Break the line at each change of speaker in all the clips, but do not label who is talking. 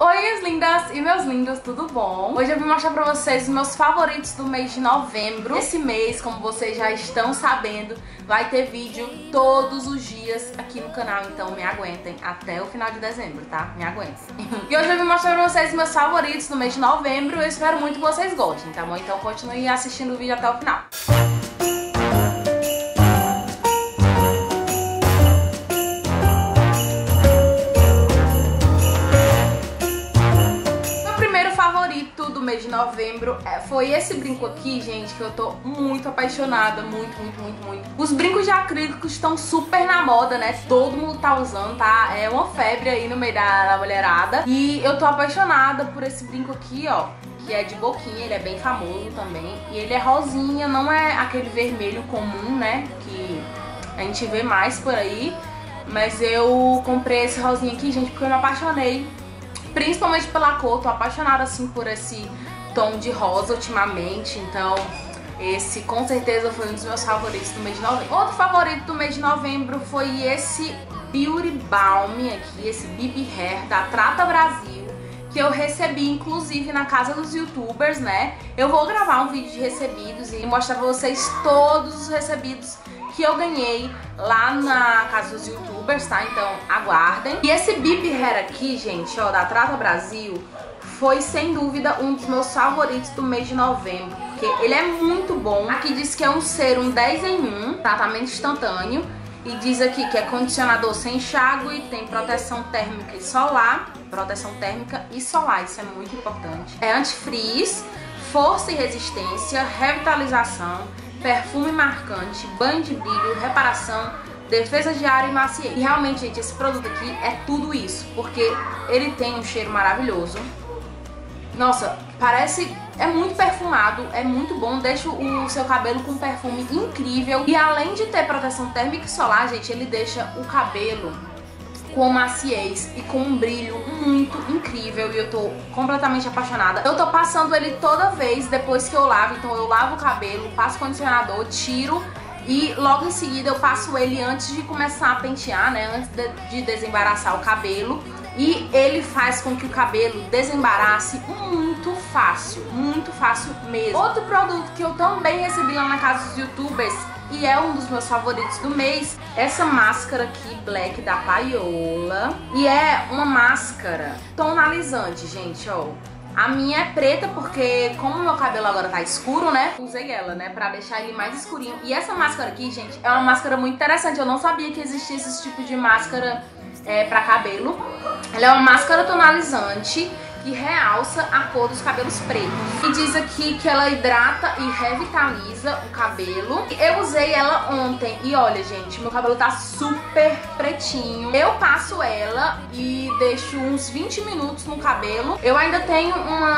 Oi, minhas lindas e meus lindos, tudo bom? Hoje eu vim mostrar pra vocês os meus favoritos do mês de novembro. Esse mês, como vocês já estão sabendo, vai ter vídeo todos os dias aqui no canal, então me aguentem até o final de dezembro, tá? Me aguentem. E hoje eu vim mostrar pra vocês os meus favoritos do mês de novembro. Eu espero muito que vocês gostem, tá bom? Então continue assistindo o vídeo até o final. Do mês de novembro foi esse brinco aqui, gente, que eu tô muito apaixonada, muito. Os brincos de acrílicos estão super na moda, né? Todo mundo tá usando, tá? É uma febre aí no meio da mulherada. E eu tô apaixonada por esse brinco aqui, ó, que é de boquinha, ele é bem famoso também. E ele é rosinha, não é aquele vermelho comum, né, que a gente vê mais por aí. Mas eu comprei esse rosinha aqui, gente, porque eu me apaixonei. Principalmente pela cor, tô apaixonada assim por esse tom de rosa ultimamente, então esse com certeza foi um dos meus favoritos do mês de novembro. Outro favorito do mês de novembro foi esse Beauty Balm aqui, esse BB Hair da Prata Brasil, que eu recebi inclusive na casa dos youtubers, né? Eu vou gravar um vídeo de recebidos e mostrar pra vocês todos os recebidos que eu ganhei lá na casa dos youtubers, tá? Então aguardem. E esse BB Hair aqui, gente, ó, da Prata Brasil, foi sem dúvida um dos meus favoritos do mês de novembro, porque ele é muito bom. Aqui diz que é um sérum 10 em 1, tratamento instantâneo, e diz aqui que é condicionador sem enxágue, tem proteção térmica e solar, isso é muito importante. É antifrizz, força e resistência, revitalização, perfume marcante, banho de brilho, reparação, defesa diária e maciez. E realmente, gente, esse produto aqui é tudo isso, porque ele tem um cheiro maravilhoso. Nossa, parece... é muito perfumado, é muito bom, deixa o seu cabelo com um perfume incrível. E além de ter proteção térmica e solar, gente, ele deixa o cabelo com maciez e com um brilho muito incrível, e eu tô completamente apaixonada. Eu tô passando ele toda vez depois que eu lavo, então eu lavo o cabelo, passo condicionador, tiro e logo em seguida eu passo ele antes de começar a pentear, né, antes de desembaraçar o cabelo, e ele faz com que o cabelo desembarace muito fácil mesmo. Outro produto que eu também recebi lá na casa dos youtubers e é um dos meus favoritos do mês, essa máscara aqui, Black, da Paiola. E é uma máscara tonalizante, gente, ó. A minha é preta porque, como o meu cabelo agora tá escuro, né, usei ela, né, pra deixar ele mais escurinho. E essa máscara aqui, gente, é uma máscara muito interessante. Eu não sabia que existia esse tipo de máscara pra cabelo. Ela é uma máscara tonalizante que realça a cor dos cabelos pretos. E diz aqui que ela hidrata e revitaliza o cabelo. Eu usei ela ontem e olha, gente, meu cabelo tá super pretinho. Eu passo ela e deixo uns 20 minutos no cabelo. Eu ainda tenho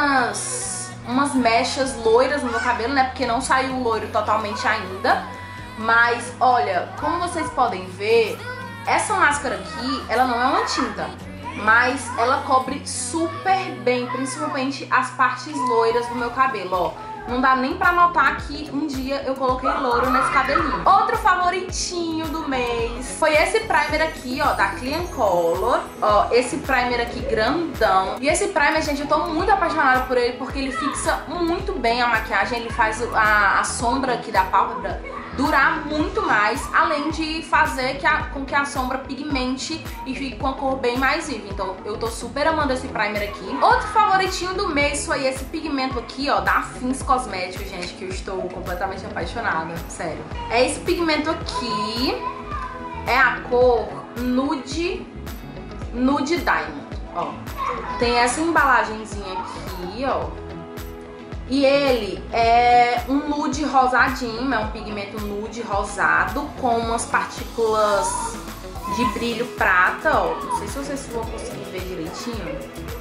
umas mechas loiras no meu cabelo, né, porque não saiu loiro totalmente ainda. Mas olha, como vocês podem ver, essa máscara aqui, ela não é uma tinta, mas ela cobre super bem, principalmente as partes loiras do meu cabelo, ó. Não dá nem pra notar que um dia eu coloquei louro nesse cabelinho. Outro favoritinho do mês foi esse primer aqui, ó, da Clean Color. Ó, esse primer aqui grandão. E esse primer, gente, eu tô muito apaixonada por ele, porque ele fixa muito bem a maquiagem. Ele faz a sombra aqui da pálpebra durar muito mais, além de fazer com que a sombra pigmente e fique com a cor bem mais viva. Então eu tô super amando esse primer aqui. Outro favoritinho do mês foi esse pigmento aqui, ó, da Fins Cosméticos, gente, que eu estou completamente apaixonada, sério. É esse pigmento aqui, é a cor Nude Diamond, ó. Tem essa embalagenzinha aqui, ó. E ele é um nude rosadinho, é um pigmento nude rosado com umas partículas de brilho prata, ó. Não sei se vocês vão conseguir ver direitinho.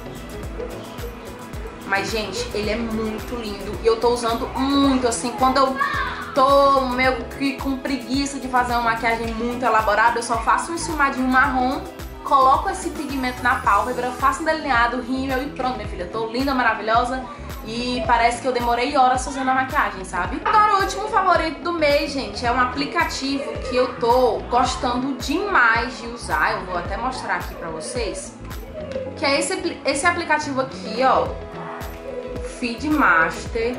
Mas, gente, ele é muito lindo e eu tô usando muito, assim, quando eu tô meio que com preguiça de fazer uma maquiagem muito elaborada, eu só faço um esfumadinho marrom, coloco esse pigmento na pálpebra, faço um delineado, rímel e pronto, minha filha. Tô linda, maravilhosa e parece que eu demorei horas fazendo a maquiagem, sabe? Agora o último favorito do mês, gente, é um aplicativo que eu tô gostando demais de usar. Eu vou até mostrar aqui pra vocês. que é esse aplicativo aqui, ó, Feedmaster.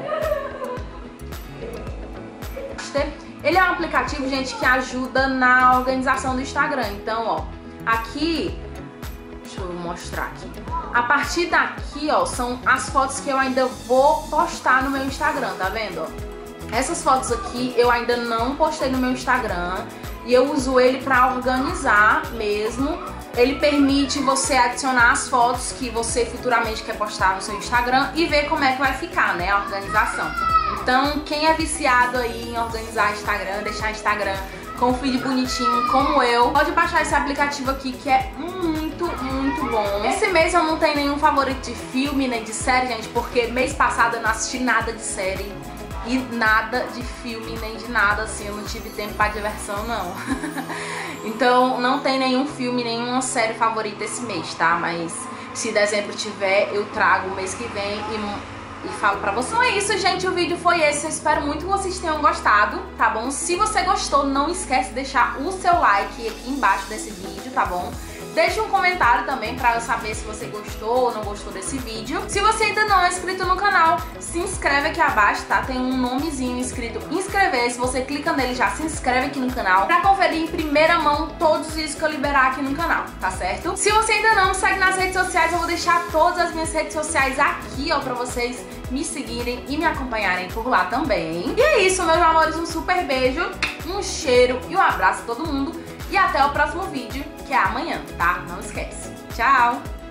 Ele é um aplicativo, gente, que ajuda na organização do Instagram. Então, ó, aqui, deixa eu mostrar aqui. A partir daqui, ó, são as fotos que eu ainda vou postar no meu Instagram, tá vendo, ó? Essas fotos aqui eu ainda não postei no meu Instagram e eu uso ele pra organizar mesmo. Ele permite você adicionar as fotos que você futuramente quer postar no seu Instagram e ver como é que vai ficar, né, a organização. Então, quem é viciado aí em organizar Instagram, deixar Instagram com o feed bonitinho como eu, pode baixar esse aplicativo aqui que é muito, muito bom. Esse mês eu não tenho nenhum favorito de filme nem de série, gente, porque mês passado eu não assisti nada de série e nada de filme, nem de nada, assim, eu não tive tempo pra diversão, não. Então, não tem nenhum filme, nenhuma série favorita esse mês, tá? Mas se dezembro tiver, eu trago o mês que vem e falo pra vocês. Então é isso, gente, o vídeo foi esse. Eu espero muito que vocês tenham gostado, tá bom? Se você gostou, não esquece de deixar o seu like aqui embaixo desse vídeo, tá bom? Deixe um comentário também pra eu saber se você gostou ou não gostou desse vídeo. Se você ainda não é inscrito no canal, se inscreve aqui abaixo, tá? Tem um nomezinho escrito inscrever. Se você clica nele, já se inscreve aqui no canal pra conferir em primeira mão todos os vídeos que eu liberar aqui no canal, tá certo? Se você ainda não me segue nas redes sociais, eu vou deixar todas as minhas redes sociais aqui, ó, pra vocês me seguirem e me acompanharem por lá também. E é isso, meus amores, um super beijo, um cheiro e um abraço a todo mundo. E até o próximo vídeo, que é amanhã, tá? Não esquece. Tchau!